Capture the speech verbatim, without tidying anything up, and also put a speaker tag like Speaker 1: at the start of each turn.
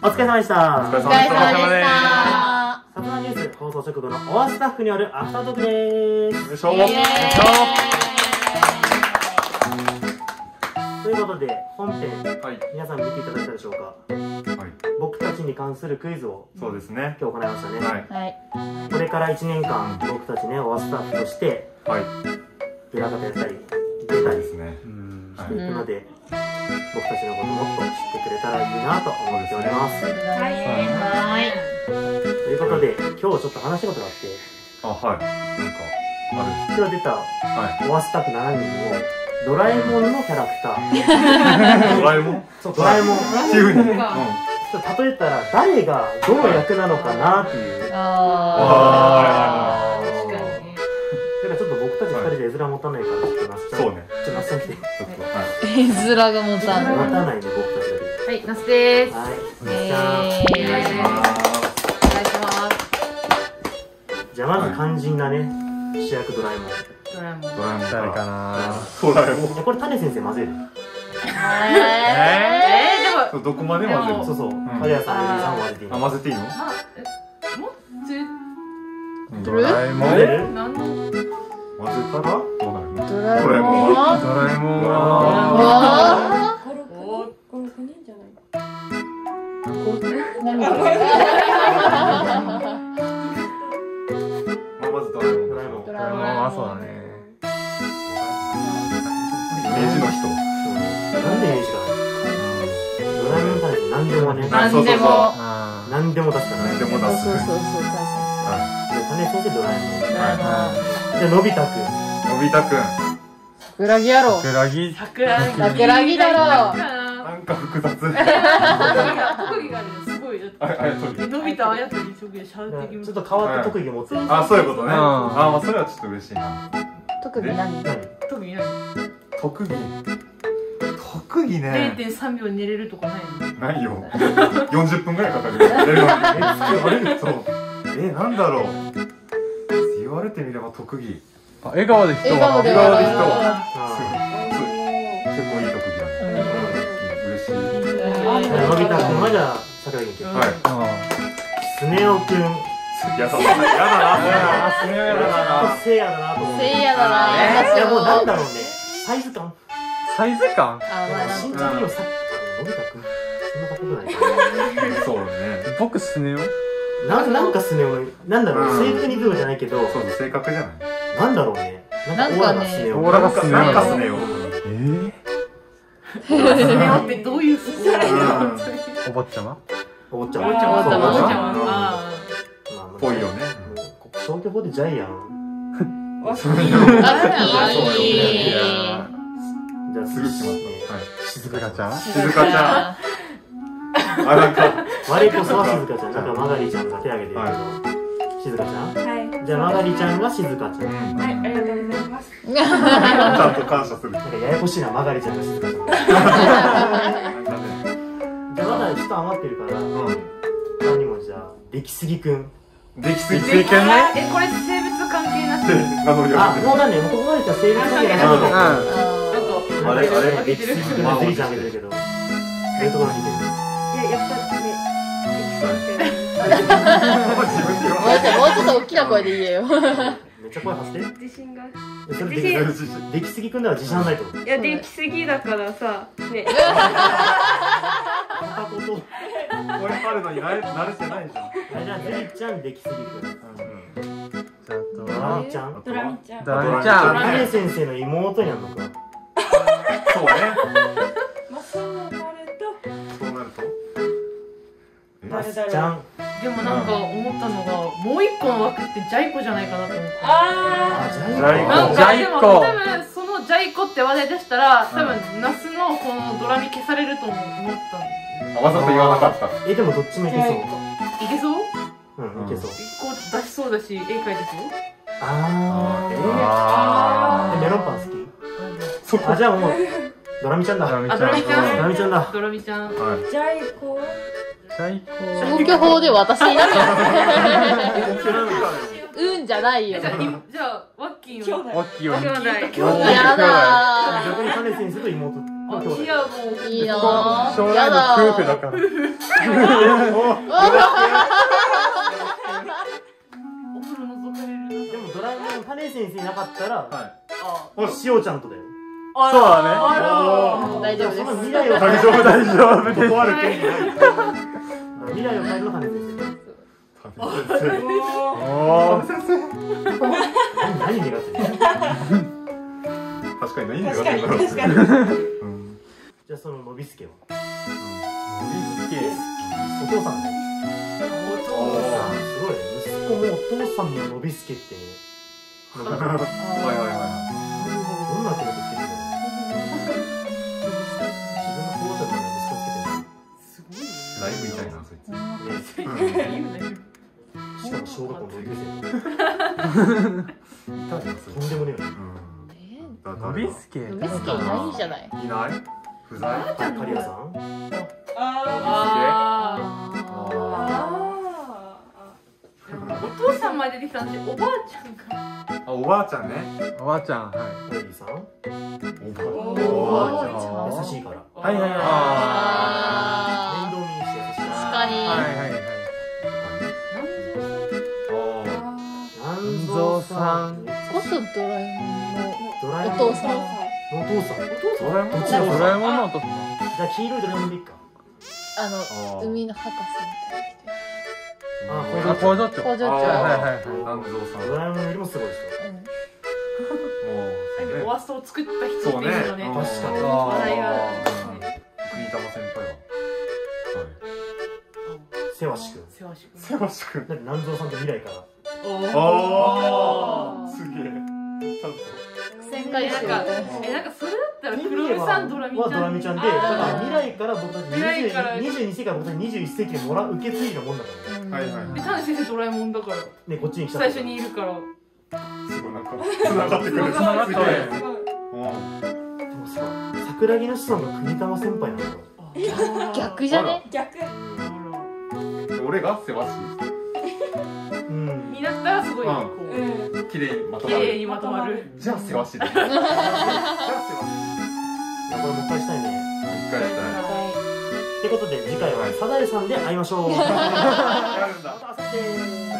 Speaker 1: お疲れ様でした。
Speaker 2: お疲れ様でした。
Speaker 1: サトナニュース放送直後のオアスタッフによるアフタートークでーす。
Speaker 2: よいしょ。
Speaker 1: よいしょ。ということで本編、はい、皆さん見ていただいたでしょうか。はい、僕たちに関するクイズをそうですね今日行いましたね。はい、これからいちねんかん僕たちねオアスタッフとして裏方やったり出たりしていくので、僕たちのこともっと知ってくれたらいいなと思っております。はい。ということで今日ちょっと話し事があって、あ、はい。なんかある。今日出たオアスタッフしちにんもドラえもんのキャラクター。ドラえもん？そう、ドラえもん。急に。ちょっと例えたら誰がどの役なのかなっていう。ああ。確かに。だからちょっと僕たちふたりで絵面持たないからちょっとなっちゃう。そうね。ちょっとなっちゃって。ちょっと。絵面が持たない。持たないんで僕たちだけ。はい、なすです。はい。お願いします。お願いします。じゃあまず肝心なね主役ドラえもん。ドラえもん。ドラえもん誰かな。ドラえもん。これ種先生混ぜる。ええでもどこまで混ぜる。そうそう。種屋さん、エリさん混ぜていいの。あ、混ぜていいの。もドラえもん。混ぜる。混ぜたらどうなるの。ドラえもんは。ドラえもんは。五六人じゃない。何が。まずドラえもん。ドラえもん。ドラえもんはそうだね。イメージの人。なんでイメージがない。ドラえもんから何でもね。何でも。何でも出すから。何でも出す。そうそうそう。種先生ドラえもん。じゃあのび太くん。のび太くん。桜木やろ。桜木。桜木だろ。なんか複雑。特技がある。すごい。のび太あやとり特技シャウティング。ちょっと変わった特技持つ。あ、そういうことね。あ、まあそれはちょっと嬉しいな。特技何？特技何？特技。特技ね。れいてんさんびょう寝れるとかないの？ないよ。よんじゅっぷんぐらいかかる。寝るのに。そう。え、なんだろう。言われてみれば特技。あ、笑顔で人は。笑顔で人は。結構いい特技だね。嬉しい。のび太くんはじゃあ桜木くん。はい。スネ夫くん。やだな。やだな。スネ夫やだな。せいやだなと思う。せいやだな。いやもうなんだろうね。サイズ感。サイズ感？身長よりさ、のび太くん。そんな高くない。そうね。僕スネ夫？な、なんかスネ夫、なんだろう、正確に言うのじゃないけど、そう、正確じゃない。なんだろうね。なんかね、オーラがスネ夫。なんかスネ夫。えぇ？スネ夫ってどういうスネ夫？お坊ちゃま？お坊ちゃま。お坊ちゃま。お坊ちゃま。ぽいよね。消去法でジャイアン。あ、そういい。じゃあすぐ来ますね。静香ちゃん？静香ちゃん。あ、なんか我こそは静香ちゃん。なんかマガリちゃんが手挙げてるけど、静香ちゃん？はい。じゃあマガリちゃんは静香ちゃん。はい、ありがとうございます。ちゃんと感謝する。なんかややこしいな、マガリちゃんが静香ちゃん。じゃあまだちょっと余ってるから、他にもじゃあ出来すぎくん。出来すぎくんね。え、これ性別関係なし？あ、もうなんで、もうここまでじゃ性別関係なし。あれあれ出来すぎくんが出来ちゃんあげてるけど、どういうところに似てる？やっぱね、もうちょっと大きな声で言えよ。めっちゃ声発して。自信が。出来すぎくんでは自信ないと思う。いや、出来すぎだからさ。ね。片言。これあるのに慣れ慣れてないじゃん。じゃあ、デリちゃん出来すぎくん。じゃあ、ドラミちゃん。ドラミちゃん。ドラミちゃん。ハネ先生の妹になるのか。そうね。まあ、そうなると。そうなると。マスちゃん。でもなんか思ったのが、もう一個の枠ってジャイコじゃないかなと思って。ああ、ジャイコ。なんかでも多分そのジャイコって話題出したら、多分ナスのこのドラミ消されると思ったんです。わざと言わなかった。え、でもどっちもいけそう。いけそう？うん、いけそう。一個出しそうだし、絵描いてそう。ああ、えああ。メロンパン好き？そっか。あ、じゃあもうドラミちゃんだ。ドラミちゃん。ドラミちゃん。ドラミちゃんだ。ドラミちゃん。ジャイコ。消去法で私になるうんじゃないよ。じゃあワッキーはワッキーは兄弟。やだ。逆にカネ先生と妹。あ
Speaker 2: いやもう
Speaker 3: いいなぁ。
Speaker 4: 将来の夫婦だから。
Speaker 2: お風呂覗かれるな。
Speaker 1: でもドラえもん種先生いなかったら
Speaker 4: はい。
Speaker 1: しおちゃんとだよ。
Speaker 4: そうだね。
Speaker 3: 大丈夫です。
Speaker 1: その未来を
Speaker 4: 大丈夫大丈夫。
Speaker 1: 断る権利ない。未来を変えるの種先生。
Speaker 4: おお。先生。
Speaker 1: 何願ってる？
Speaker 4: 確かに何願
Speaker 5: 確かに
Speaker 4: ってる？
Speaker 5: 確かに。
Speaker 1: じゃあそののびすけは。
Speaker 4: のびすけ。
Speaker 1: お父さんね。お父さんすごいね。息子もお父さんものびすけって。
Speaker 4: はいはいはい。
Speaker 1: どんな手をつけてるの？自分の父ちゃんの息子つけてる。
Speaker 2: すごいね。
Speaker 4: ライブみたいなそいつ。
Speaker 1: ね。しかも小学校の同級生。とんでもねえよ。
Speaker 4: のびすけ。
Speaker 3: のびすけいないんじゃない？
Speaker 4: いない？不在？
Speaker 1: カリアさん？
Speaker 2: ああ。お父さんまで出てきたんでおばあちゃんか。
Speaker 4: あ、おばあちゃんね。おばあちゃん、はい。
Speaker 1: カリーさん？
Speaker 4: おばあちゃん。
Speaker 1: 優しいから。
Speaker 4: はいはいはい。
Speaker 1: 面倒見いいし優しい。
Speaker 3: 確かに。
Speaker 4: はいはいはい。
Speaker 1: 南蔵さん。
Speaker 3: こそドラえもんの
Speaker 1: ドラえもん
Speaker 3: お父さん。
Speaker 1: お父さん。
Speaker 4: ドラえもんのドラえもんのお父さん。
Speaker 1: じゃあ黄色いドラえもんでいいか。
Speaker 3: あの海の博士みたいな。
Speaker 1: あ、
Speaker 4: 工場長。
Speaker 3: 工場長。
Speaker 4: はいはいはい。南蔵さん。
Speaker 1: ドラえもんよりもすごい人。
Speaker 2: もうオワストを作った人っていうのね。
Speaker 1: 確かに。
Speaker 2: 笑いが。
Speaker 4: 国玉先輩は。
Speaker 1: せわしくん。
Speaker 2: せわしくん。
Speaker 4: せわしくん。
Speaker 1: だって南蔵さんと未来から。
Speaker 4: ああ。すげえ。ちゃんと。
Speaker 3: 旋回集。
Speaker 2: え、なんかそれだったらクロミさんドラミちゃん。
Speaker 1: ドラミちゃんで、だから未来から僕たちにじゅうに世紀から僕たちにじゅういっ世紀でもらう受け継いだもんだからね。
Speaker 4: はいはい。
Speaker 2: で、種先生ドラえもんだから。
Speaker 1: ね、こっちに来た。
Speaker 2: 最初にいるから。
Speaker 4: すごいなんか繋がってくる。繋がってくる。で
Speaker 1: もさ、桜木の子孫が国玉先輩なんだよ。
Speaker 3: 逆じゃね？
Speaker 5: 逆。
Speaker 4: 俺がせわし。
Speaker 1: うん。
Speaker 2: になったらすごいこ
Speaker 5: う
Speaker 4: 綺麗にまと
Speaker 2: う
Speaker 4: まる。
Speaker 2: 綺麗にまとまる。
Speaker 4: じゃあせわしだ。じゃあせわし。
Speaker 1: いや、これもう一回したいね。
Speaker 4: 一回やったい。
Speaker 1: ってことで次回はサザエさんで会いましょう。
Speaker 4: やるんだ。
Speaker 1: また明日。